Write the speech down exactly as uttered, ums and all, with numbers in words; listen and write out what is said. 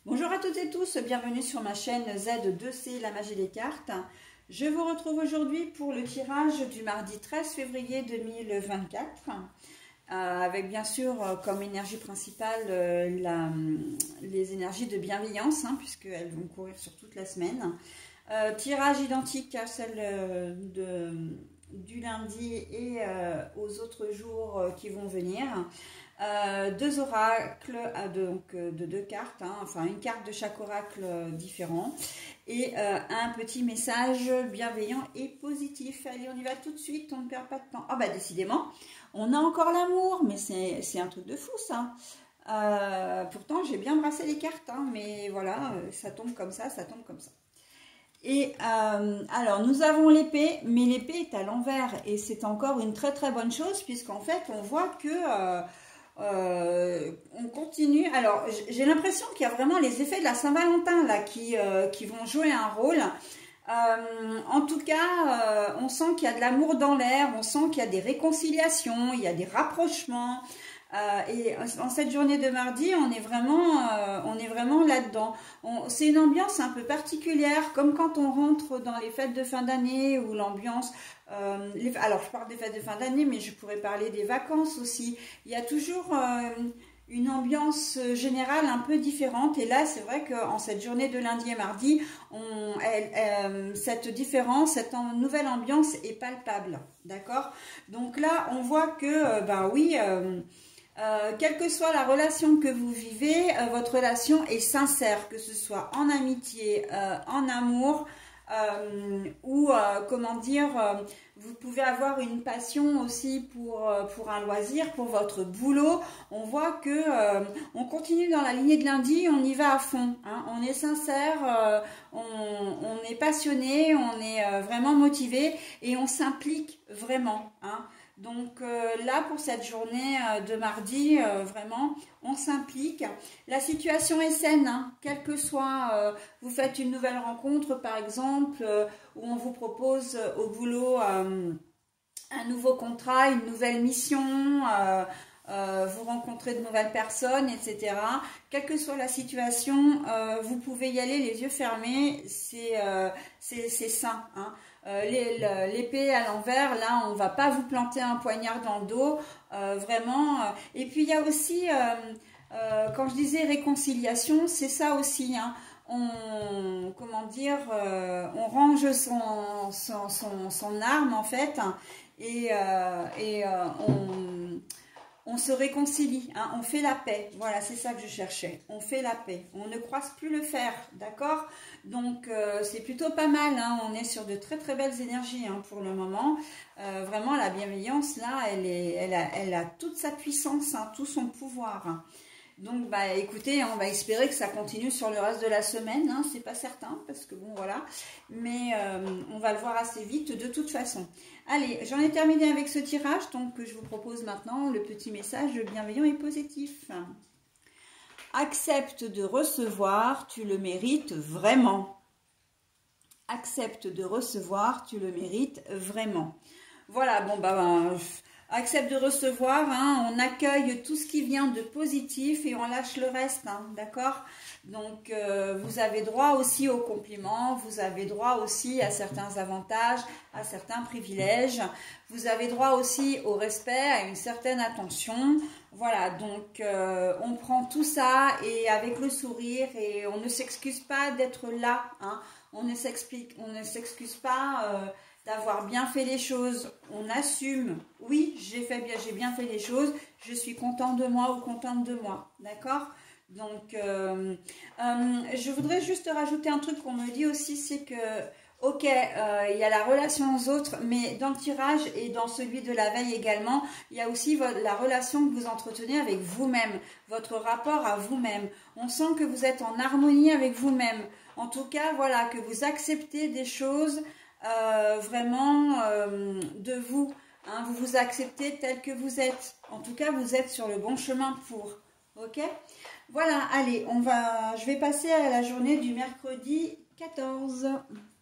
Bonjour à toutes et tous, bienvenue sur ma chaîne Z deux C, la magie des cartes. Je vous retrouve aujourd'hui pour le tirage du mardi treize février deux mille vingt-quatre, euh, avec bien sûr euh, comme énergie principale euh, la, les énergies de bienveillance, hein, puisqu'elles vont courir sur toute la semaine. Euh, tirage identique à celle euh, de, du lundi et euh, aux autres jours euh, qui vont venir. Euh, deux oracles euh, donc euh, de deux cartes, hein, enfin une carte de chaque oracle euh, différent et euh, un petit message bienveillant et positif. Allez, on y va tout de suite, on ne perd pas de temps. Ah bah décidément, on a encore l'amour, mais c'est un truc de fou ça. Euh, pourtant j'ai bien brassé les cartes, hein, mais voilà, euh, ça tombe comme ça, ça tombe comme ça. Et euh, alors nous avons l'épée, mais l'épée est à l'envers et c'est encore une très très bonne chose puisqu'en fait on voit que euh, Euh, on continue. Alors j'ai l'impression qu'il y a vraiment les effets de la Saint-Valentin là qui, euh, qui vont jouer un rôle. Euh, en tout cas, euh, on sent qu'il y a de l'amour dans l'air, on sent qu'il y a des réconciliations, il y a des rapprochements. Euh, et en cette journée de mardi, on est vraiment, euh, on est vraiment là-dedans. C'est une ambiance un peu particulière, comme quand on rentre dans les fêtes de fin d'année ou l'ambiance. Euh, les, alors, je parle des fêtes de fin d'année, mais je pourrais parler des vacances aussi. Il y a toujours euh, une ambiance générale un peu différente. Et là, c'est vrai qu'en cette journée de lundi et mardi, on, elle, elle, cette différence, cette nouvelle ambiance est palpable. D'accord? Donc là, on voit que, euh, ben oui. Euh, Euh, quelle que soit la relation que vous vivez, euh, votre relation est sincère, que ce soit en amitié, euh, en amour, euh, ou euh, comment dire, euh, vous pouvez avoir une passion aussi pour, euh, pour un loisir, pour votre boulot. On voit que euh, on continue dans la lignée de lundi, on y va à fond, hein. On est sincère, euh, on, on est passionné, on est euh, vraiment motivé et on s'implique vraiment, hein. Donc euh, là, pour cette journée euh, de mardi, euh, vraiment, on s'implique. La situation est saine, hein, quel que soit, euh, vous faites une nouvelle rencontre, par exemple, euh, où on vous propose euh, au boulot euh, un nouveau contrat, une nouvelle mission, euh, euh, vous rencontrez de nouvelles personnes, et cetera. Quelle que soit la situation, euh, vous pouvez y aller les yeux fermés, c'est euh, c'est sain, hein. Euh, l'épée à l'envers, là on va pas vous planter un poignard dans le dos, euh, vraiment. Et puis il y a aussi, euh, euh, quand je disais réconciliation, c'est ça aussi, hein. On, comment dire, euh, on range son, son, son, son arme en fait, et, euh, et euh, on... on se réconcilie, hein, on fait la paix. Voilà, c'est ça que je cherchais. On fait la paix. On ne croise plus le fer, d'accord? Donc, euh, c'est plutôt pas mal, hein. On est sur de très très belles énergies, hein, pour le moment. Euh, vraiment, la bienveillance, là, elle, est, elle, a, elle a toute sa puissance, hein, tout son pouvoir, hein. Donc, bah, écoutez, on va espérer que ça continue sur le reste de la semaine, hein, c'est pas certain, parce que bon, voilà. Mais euh, on va le voir assez vite, de toute façon. Allez, j'en ai terminé avec ce tirage, donc je vous propose maintenant le petit message bienveillant et positif. Accepte de recevoir, tu le mérites vraiment. Accepte de recevoir, tu le mérites vraiment. Voilà, bon, bah... bah accepte de recevoir, hein, on accueille tout ce qui vient de positif et on lâche le reste, hein, d'accord? Donc, euh, vous avez droit aussi aux compliments, vous avez droit aussi à certains avantages, à certains privilèges, vous avez droit aussi au respect, à une certaine attention. Voilà, donc euh, on prend tout ça et avec le sourire et on ne s'excuse pas d'être là, hein, on ne s'explique, on ne s'excuse pas... Euh, d'avoir bien fait les choses, on assume, oui, j'ai fait bien, j'ai bien fait les choses, je suis contente de moi ou contente de moi, d'accord? Donc, euh, euh, je voudrais juste rajouter un truc qu'on me dit aussi, c'est que, ok, euh, il y a la relation aux autres, mais dans le tirage et dans celui de la veille également, il y a aussi votre, la relation que vous entretenez avec vous-même, votre rapport à vous-même. On sent que vous êtes en harmonie avec vous-même. En tout cas, voilà, que vous acceptez des choses... Euh, vraiment euh, de vous, hein, vous vous acceptez tel que vous êtes. En tout cas, vous êtes sur le bon chemin pour. Ok? Voilà, allez, on va, je vais passer à la journée du mercredi quatorze.